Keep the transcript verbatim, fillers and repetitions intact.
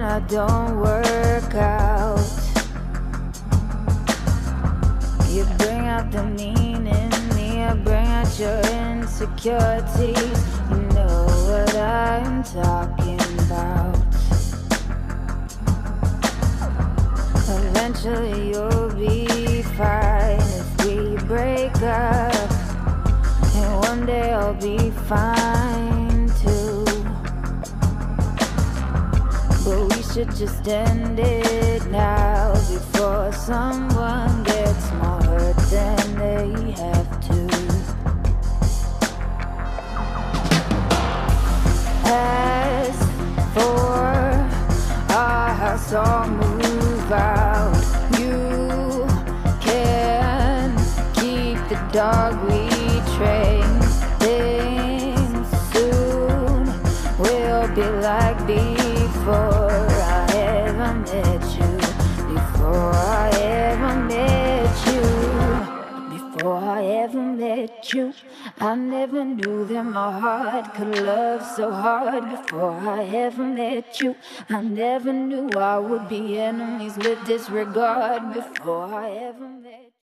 I don't work out. You bring out the mean in me, I bring out your insecurities. You know what I'm talking about. Eventually you'll be fine if we break up, and one day I'll be fine too. But we should just end it now before someone gets more hurt than they have to. As for our house, I'll move out. You can keep the dog we trained. Things soon will be like before I ever met you. Before I ever met you. Before I ever met you, I never knew that my heart could love so hard. Before I ever met you, I never knew I would be enemies with disregard. Before I ever met you.